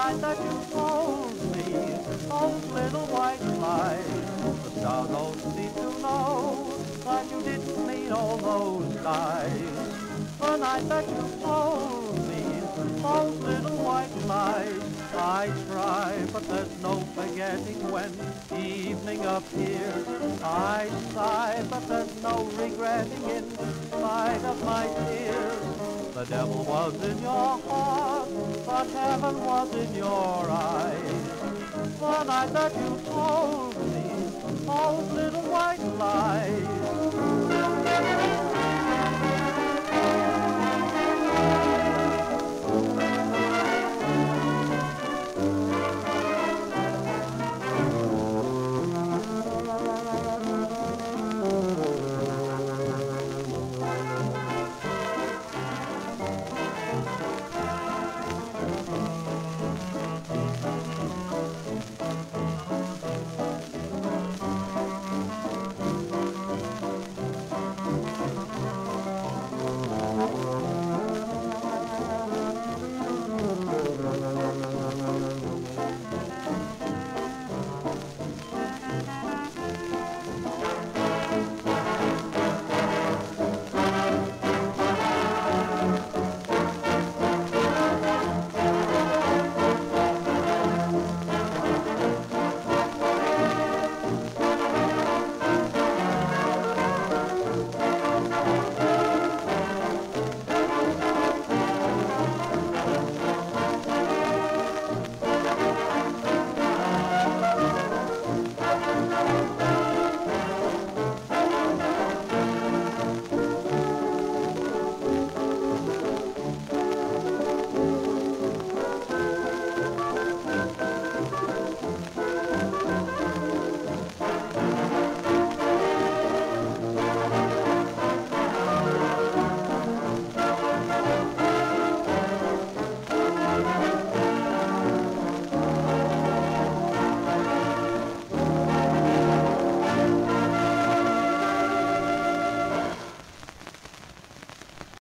night that you told me those little white lies, the stars don't seem to know that you didn't mean all those lies. The night that you told me those little white lies, I try, but there's no forgetting when evening appears. I sigh, but there's no regretting in spite of my tears. The devil was in your heart, but heaven was in your eyes. The night that you told me those little white lies.